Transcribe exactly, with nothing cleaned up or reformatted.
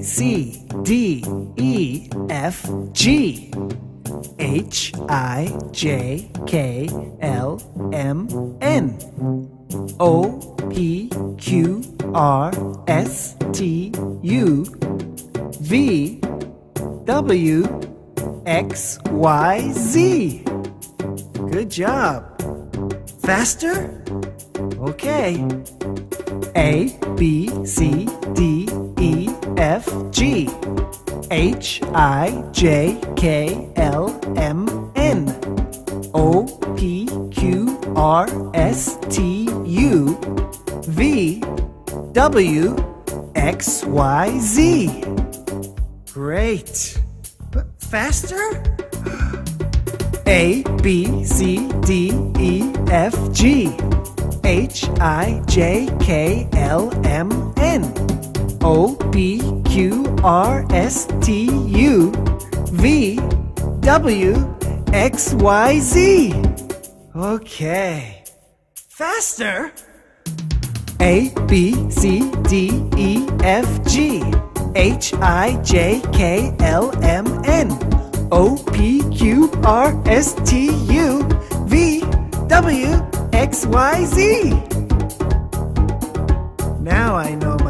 C, D, E, F, G, H, I, J, K, L, M, N, O, P, Q, R, S, T, U, V, W, X, Y, Z. Good job. Faster? Okay. A, B, C, D, E, F, G, H, I, J, K, L, M, N, O, P, Q, R, S, T, U, V, W, X, Y, Z. Great. But faster? A, B, C, D, E, F, G, H, I, J, K, L, M, N, O, P, Q, R, S, T, U, V, W, X, Y, Z. Okay. Faster? A, B, C, D, E, F, G, H, I, J, K, L, M, N, O, P, Q, R, S, T, U, V, W, X, Y, Z. Now I know